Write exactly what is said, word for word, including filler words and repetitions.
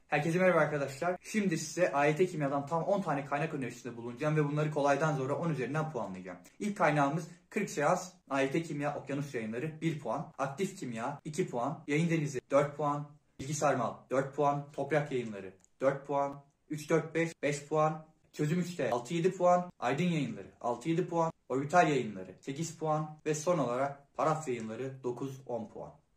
Herkese merhaba arkadaşlar. Şimdi size A Y T Kimya'dan tam on tane kaynak önerisinde bulunacağım ve bunları kolaydan zora on üzerinden puanlayacağım. İlk kaynağımız kırk seans A Y T Kimya Okyanus Yayınları bir puan, Aktif Kimya iki puan, Yayın Denizi dört puan, Bilgi Sarmal dört puan, Toprak Yayınları dört puan, üç dört beş beş puan, Çözüm üçte altı yedi puan, Aydın Yayınları altı yedi puan, Orbital Yayınları sekiz puan ve son olarak Paraf Yayınları dokuz on puan.